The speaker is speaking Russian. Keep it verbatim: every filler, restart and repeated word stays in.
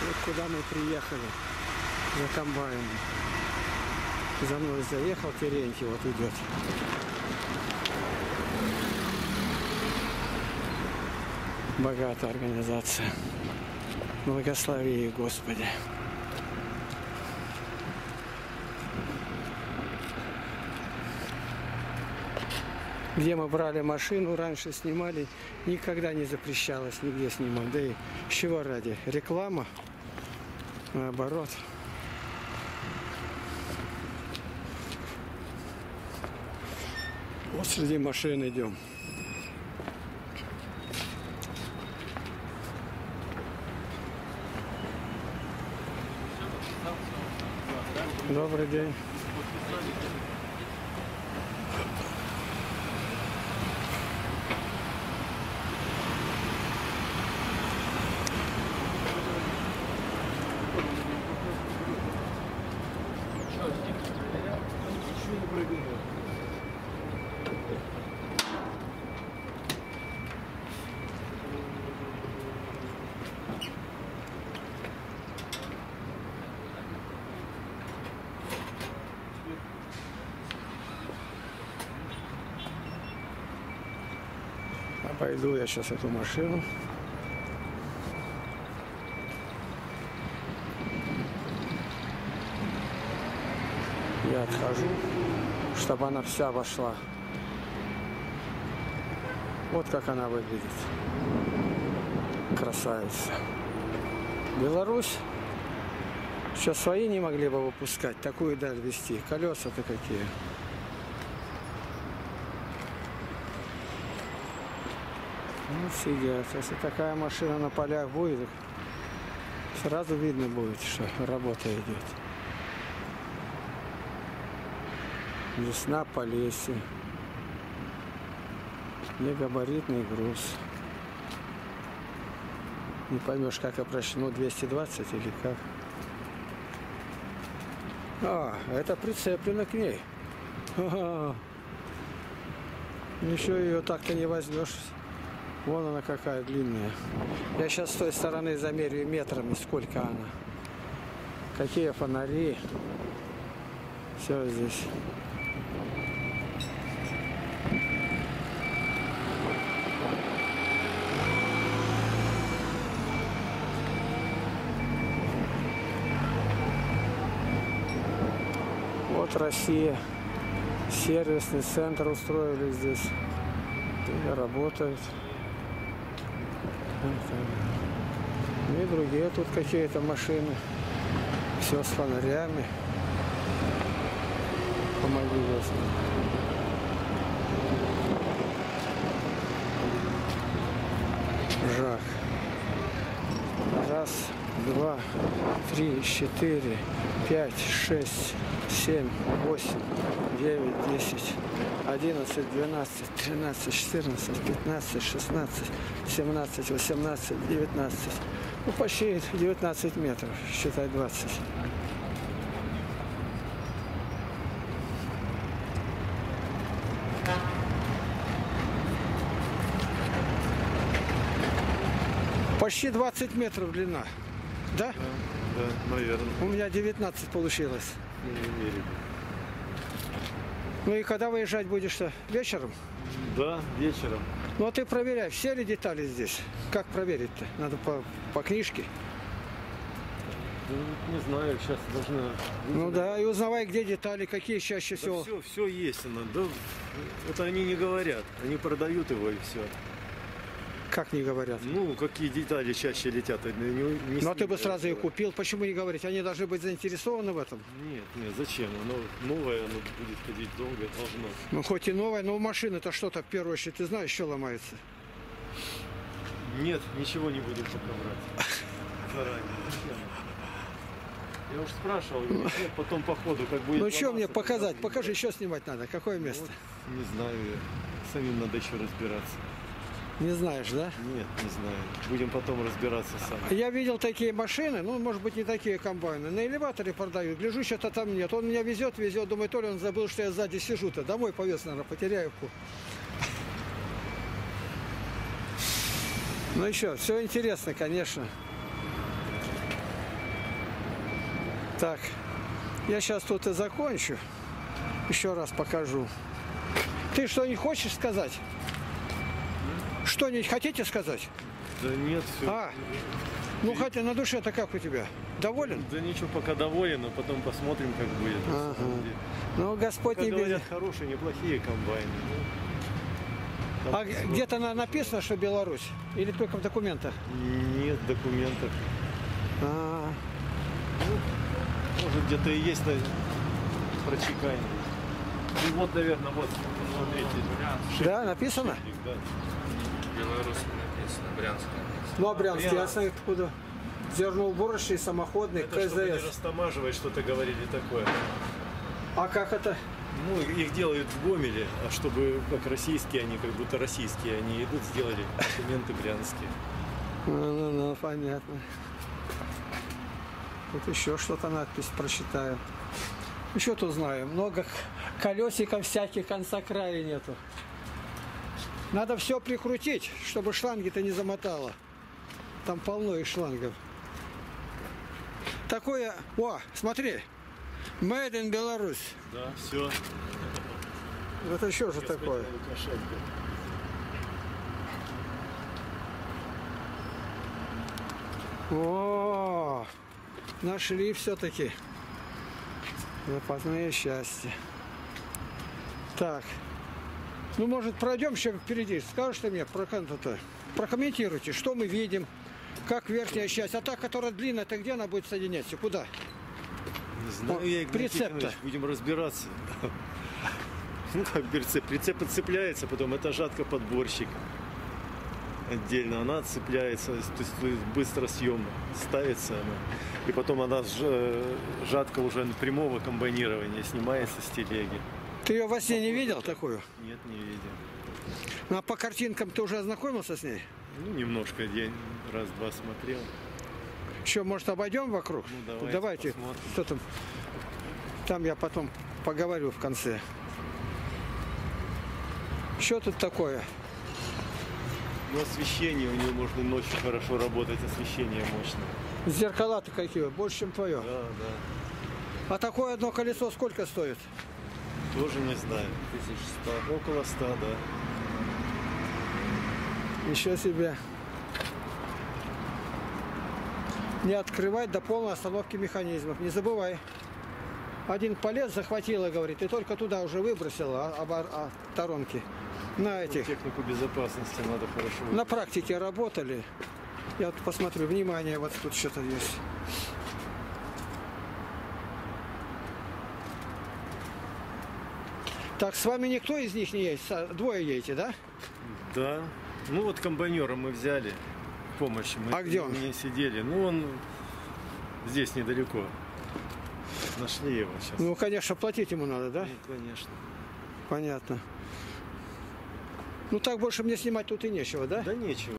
Вот куда мы приехали. За комбайном. За мной заехал Терентий, вот идет. Богатая организация. Благослови ее, Господи. Где мы брали машину, раньше снимали, никогда не запрещалось нигде снимать. Да и с чего ради? Реклама, наоборот. Вот среди машин идем. Добрый день. Пойду я сейчас эту машину. Я отхожу, чтобы она вся вошла. Вот как она выглядит. Красавица. Беларусь. Сейчас свои не могли бы выпускать, такую даль вести. Колеса-то какие. Ну, сидят. Если такая машина на полях будет, сразу видно будет, что работа идет. Весна по лесе. Негабаритный груз. Не поймешь, как обращено, двести двадцать или как. А, это прицеплено к ней. Ага. Еще ее так-то не возьмешь. Вон она какая длинная. Я сейчас с той стороны замерю метрами, сколько она. Какие фонари. Все здесь. Вот Россия. Сервисный центр устроили здесь. И работает. И другие тут какие-то машины. Все с фонарями. Помоги, Господи. Жах. Раз, два, три, четыре, пять, шесть, семь, восемь, девять, десять, одиннадцать, двенадцать, тринадцать, четырнадцать, пятнадцать, шестнадцать, семнадцать, восемнадцать, девятнадцать. Ну, почти девятнадцать метров, считай двадцать. Почти двадцать метров длина. Да? Да, да, наверное. У меня девятнадцать получилось. Не верю. Ну и когда выезжать будешь-то? Вечером? Да, вечером. Ну а ты проверяй, все ли детали здесь? Как проверить-то? Надо по, по книжке. Да, не знаю, сейчас должна... Ну да, и узнавай, где детали, какие чаще Да всего. все, все есть она. Да, это они не говорят. Они продают его и все. Как не говорят? Ну, какие детали чаще летят? Не, не Ну а ты бы снимают, сразу и да. купил. Почему не говорить? Они должны быть заинтересованы в этом. Нет, нет, зачем? Оно новое, оно будет ходить долго, должно. Ну хоть и новая, но у машины-то что-то в первую очередь, ты знаешь, что ломается? Нет, ничего не будем пока брать. Заранее. Я уж спрашивал, нет, потом по ходу, как будет. Ну что мне ломаться, показать? тогда Покажи, будет. еще снимать надо. Какое место? Вот, не знаю, самим надо еще разбираться. Не знаешь, да? Нет, не знаю. Будем потом разбираться сами. Я видел такие машины, ну, может быть, не такие комбайны. На элеваторе продают. Гляжу, что-то там нет. Он меня везет, везет. Думаю, то ли он забыл, что я сзади сижу-то. Домой повез, наверное, потеряю. Ну еще, все интересно, конечно. Так, я сейчас тут и закончу. Еще раз покажу. Ты что-нибудь хочешь сказать? Что-нибудь хотите сказать? Да нет, все. А, ну хотя на душе-то как у тебя? Доволен? Да ничего, пока доволен, но потом посмотрим, как будет. на Ага. самом деле. Ну, Господь Пока не говорят, берет. хорошие, неплохие комбайны. Ну, А там где-то на- написано, что Беларусь? Или только в документах? нет документов. А, Может, где-то и есть на прочекание. Ну вот, наверное, вот, смотрите. да, написано? шильдик, да. Беларусь написано, Брянск написано. Ну, а Брянск, я Брянск. знаю, откуда. Зерноуборочный, самоходный, Это чтобы не КЗС. растамаживать, что-то говорили такое. А как это? Ну, их делают в Гомеле, а чтобы как российские, они как будто российские, они идут, сделали документы брянские. Ну, ну, ну, понятно. Тут еще что-то надпись прочитаю. Еще тут знаю. Много колесиков всяких, конца края нету. Надо все прикрутить, чтобы шланги-то не замотало. Там полно их шлангов. Такое... О, смотри. Made in Беларусь. Да, все. Это что же такое? О, нашли все-таки. Запасное счастье. Так. Ну, может, пройдем еще впереди. Скажете мне, прокон-то, прокомментируйте, что мы видим, как верхняя часть. А та, которая длинная, это где она будет соединяться? Куда? Не знаю, О, я, Игнатий прицеп-то. Иванович, будем разбираться. Ну, как прицеп. Прицеп подцепляется, потом это жатка-подборщик. Отдельно она отцепляется, то есть быстро съем ставится она. И потом она ж- жатка уже прямого комбайнирования снимается с телеги. Ты ее во сне не видел такую? Нет, не видел. Ну, а по картинкам ты уже ознакомился с ней? Ну, немножко день, раз-два смотрел. Еще, может, обойдем вокруг? Ну, давайте посмотрим. Что там? Там я потом поговорю в конце. Что тут такое? Ну, освещение у нее можно ночью хорошо работать, освещение мощное. Зеркала-то какие? Больше, чем твое. Да, да. А такое одно колесо сколько стоит? Тоже не знаю. Тысяч сто. Около ста, да. Еще себе. Не открывать до полной остановки механизмов. Не забывай. Один полез захватила, говорит, и только туда уже выбросила а, а, а, сторонки. На этих. Технику безопасности надо хорошо. На практике работали. Я вот посмотрю, внимание, вот тут что-то есть. Так, с вами никто из них не есть? Со- Двое едете, да? Да. Ну вот комбайнера мы взяли в помощь. Мы А где он? Не сидели. Ну он здесь недалеко. Нашли его сейчас. Ну, конечно, платить ему надо, да? Ну, конечно. Понятно. Ну, так больше мне снимать тут и нечего, да? Да нечего.